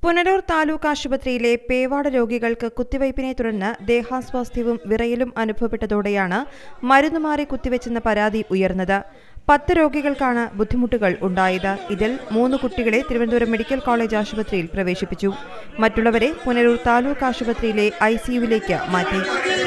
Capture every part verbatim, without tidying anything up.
പുനലൂർ താലൂക്ക് ആശുപത്രിയിലെ പേവാട രോഗികൾക്ക് കുത്തിവയ്പിനെ തുടർന്ന് ദേഹാസ്വാസ്ഥ്യവും വിറയലും അനുഭവപ്പെട്ടതോടെയാണ് മരുന്നുമാറി കുത്തിവെച്ചെന്ന പരാതി ഉയർന്നത്. പത്ത് രോഗികൾക്കാണ് ബുദ്ധിമുട്ടുകൾ ഉണ്ടായത്. ഇതിൽ മൂന്ന് കുട്ടികളെ തിരുവനന്തപുരം മെഡിക്കൽ കോളേജ് ആശുപത്രിയിൽ പ്രവേശിപ്പിച്ചു. മറ്റുള്ളവരെ പുനലൂർ താലൂക്ക് ആശുപത്രിയിലെ ഐ സിയുവിലേക്ക് മാറ്റി.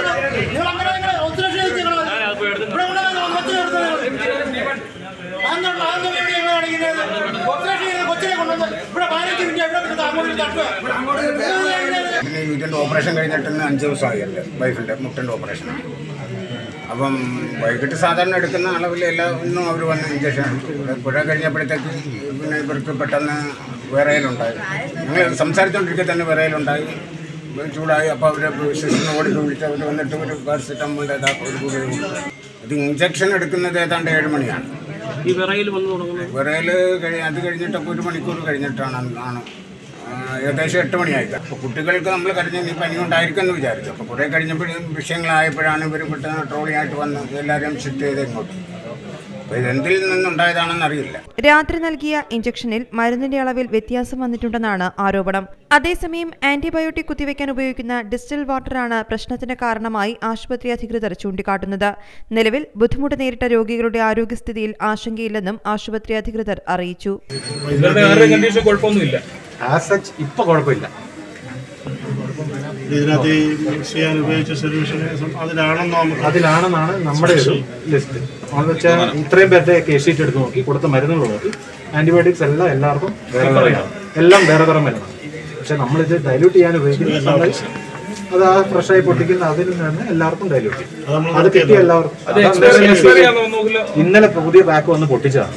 ഇതിൻ്റെ ഓപ്പറേഷൻ കഴിഞ്ഞിട്ട് അഞ്ച് ദിവസമായി എൻ്റെ വൈഫിൻ്റെ മുട്ടിൻ്റെ ഓപ്പറേഷൻ. അപ്പം വൈകിട്ട് സാധാരണ എടുക്കുന്ന അളവിൽ എല്ലാം ഒന്നും അവർ വന്ന് ഇഞ്ചക്ഷൻ എടുത്തു. പുഴ കഴിഞ്ഞപ്പോഴത്തേക്ക് പിന്നെ ഇവർക്ക് പെട്ടെന്ന് വിറയലുണ്ടായി. ഞങ്ങൾ സംസാരിച്ചുകൊണ്ടിരിക്കെ തന്നെ വിറയലുണ്ടായി, ചൂടായി. അപ്പോൾ അവരെ സിസ്റ്ററിനെ ഓടി വിളിച്ച് അവർ വന്നിട്ട് ഒരു പാരസിറ്റമോളിൻ്റെ ഒരു കൂടി ഇത് ഇഞ്ചക്ഷൻ എടുക്കുന്നത് ഏതാണ്ട് ഏഴ് മണിയാണ്. ഈ വിറയൽ വന്നു തുടങ്ങുന്നത് വിറയൽ കഴി അത് കഴിഞ്ഞിട്ടപ്പോൾ ഒരു മണിക്കൂർ കഴിഞ്ഞിട്ടാണ് ആണ് ഏകദേശം എട്ട് മണിയായിട്ട്. അപ്പോൾ കുട്ടികൾക്ക് നമ്മൾ കരുതി ഈ പനി കൊണ്ടായിരിക്കും എന്ന് വിചാരിച്ചു. അപ്പോൾ കുറേ കഴിഞ്ഞപ്പോഴും വിഷയങ്ങളായപ്പോഴാണ് ഇവർ പെട്ടെന്ന് ട്രോളിയായിട്ട് വന്ന് എല്ലാവരെയും ഷിഫ്റ്റ് ചെയ്ത് ഇങ്ങോട്ട്. അപ്പോൾ ഇതെന്തിൽ നിന്നുണ്ടായതാണെന്ന് അറിയില്ല. രാത്രി നൽകിയ ഇഞ്ചക്ഷനിൽ മരുന്നിന്റെ അളവിൽ വ്യത്യാസം വന്നിട്ടുണ്ടെന്നാണ് ആരോപണം. അതേസമയം ആന്റിബയോട്ടിക് കുത്തിവയ്ക്കാൻ ഉപയോഗിക്കുന്ന ഡിസ്റ്റിൽ വാട്ടറാണ് പ്രശ്നത്തിന് കാരണമായി ആശുപത്രി അധികൃതർ ചൂണ്ടിക്കാട്ടുന്നത്. നിലവിൽ ബുദ്ധിമുട്ട് നേരിട്ട രോഗികളുടെ ആരോഗ്യസ്ഥിതിയിൽ ആശങ്കയില്ലെന്നും ആശുപത്രി അധികൃതർ അറിയിച്ചു. ഇപ്പൊ കുഴപ്പമില്ല. ഇതിനകത്ത് ചെയ്യാൻ ഉപയോഗിച്ച സൊല്യൂഷൻ അതിലാണെന്നാണ് നമ്മുടെ ഒരു ലിസ്റ്റ്. എന്ന് വെച്ചാൽ ഇത്രയും പേരുടെ കേസ് ഷീറ്റ് എടുത്ത് നോക്കി കൊടുത്ത മരുന്നുകൾ നോക്കി ആന്റിബയോട്ടിക്സ് എല്ലാം എല്ലാവർക്കും എല്ലാം വേറെ വേറെ മരുന്നാണ്. പക്ഷെ നമ്മളിത് ഡൈല്യൂട്ട് ചെയ്യാൻ ഉപയോഗിക്കുന്ന അത് ആ ഫ്രഷായി പൊട്ടിക്കുന്ന അതിൽ നിന്ന് എല്ലാവർക്കും ഡൈല്യൂട്ട് ചെയ്യും. അത് കിട്ടിയ എല്ലാവർക്കും ഇന്നലെ പുതിയ പാക്ക് വന്ന് പൊട്ടിച്ചതാണ്.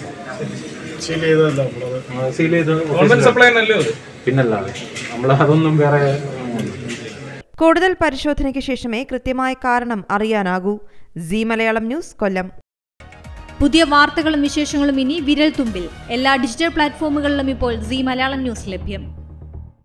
സീൽ ചെയ്ത് പിന്നല്ലാതെ നമ്മൾ അതൊന്നും വേറെ. കൂടുതൽ പരിശോധനയ്ക്ക് ശേഷമേ കൃത്യമായ കാരണം അറിയാനാകൂ. Zee Malayalam news, Kollam. പുതിയ വാർത്തകളും വിശേഷങ്ങളും ഇനി വിരൽ തുമ്പിൽ. എല്ലാ ഡിജിറ്റൽ പ്ലാറ്റ്ഫോമുകളിലും ഇപ്പോൾ സീ മലയാളം ന്യൂസ് ലഭ്യം.